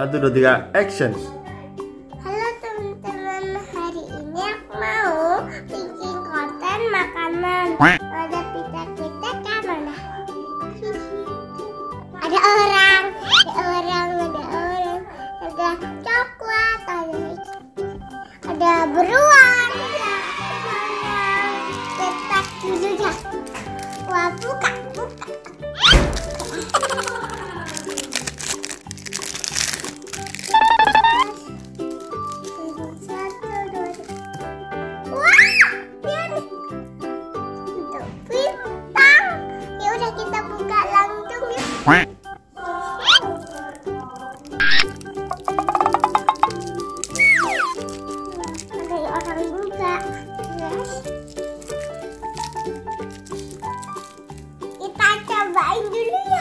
1, 2, 3, action. Halo teman-teman, hari ini aku mau bikin konten makanan. Ada pita-pita kan mana? Ada orang, ada coklat, ada beruang, cetak dulu ya. Wah, buka. Kita buka langsung yuk. Ada orang buka. Kita cobain dulu ya.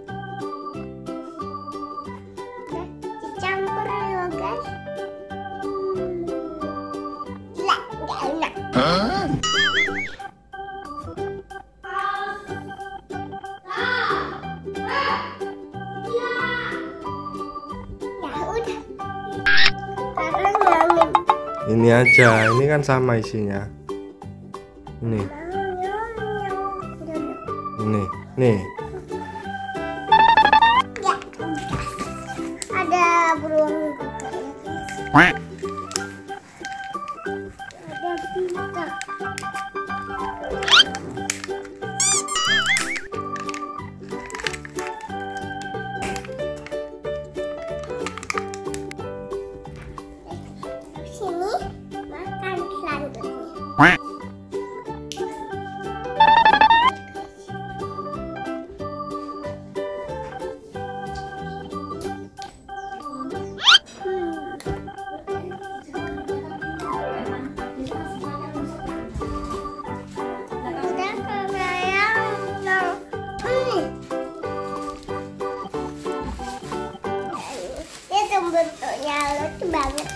Dicampur ya guys. Nggak enak. Ini aja, ini kan sama isinya. Ini. Nih. Ya, ada beruang juga ya guys. Ada pita. Sini makan selanjutnya. Itu bentuknya lucu banget.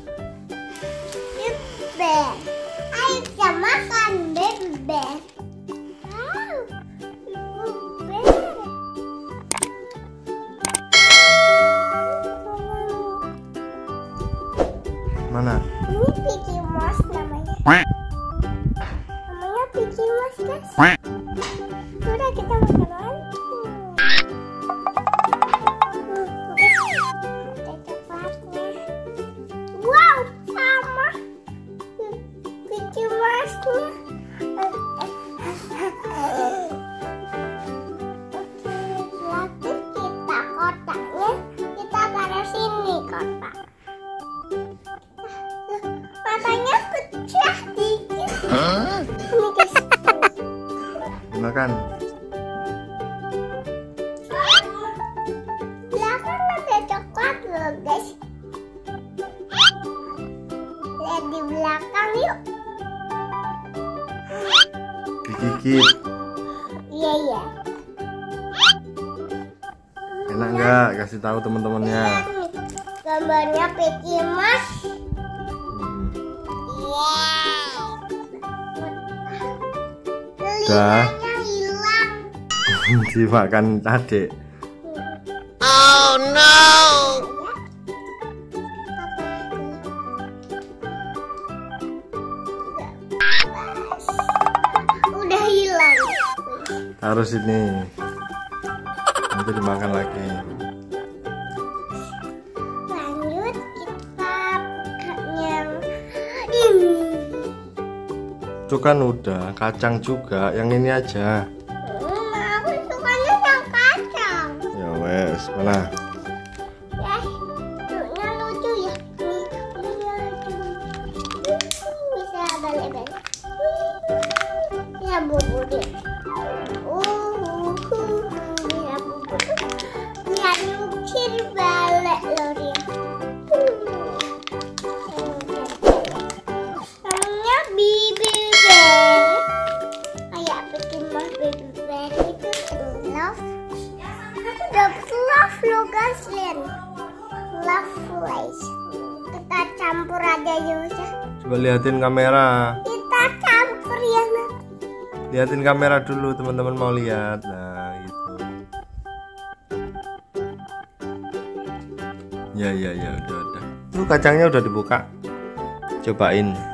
Bear. Ayo kita makan bear. Wow, bear. Mana? Ini Mickey Mouse namanya. Namanya Mickey Mouse guys. Sudah kita makan langsung. Wow, sama Mickey Mouse-nya. Oke, berarti kita kotaknya kita taruh sini kotak. Matanya pecah dikit. Ini guys. Makan. Belakang ada coklat loh guys. Lihat di belakang yuk. Digigit. Iya. Enak nggak? Kasih tahu teman-temannya. Lihat nih, gambarnya Mickey Mouse. Wow. Udah. Telinganya hilang. Dimakan adik. Oh no. Udah hilang. Taruh sini. Nanti dimakan lagi. Lanjut kita buka yang ini. Itu kan udah, kacang juga. Yang ini aja. Aku sukanya yang kacang. Ya wes, mana? Ya, bentuknya lucu ya. Bisa balik-balik. Ya bobo deh. Bisa bobo. Bisa nyukir balik loh dia. Namanya Baby Bear. Kayak bikin mas Baby Bear itu love. Aku dapet love loh guys, lihat. Love place. Kita campur aja ya. Coba liatin kamera. Kita campur ya nanti. Liatin kamera dulu, teman-teman mau lihat. Nah, gitu. Ya, udah. Tuh kacangnya udah dibuka. Cobain.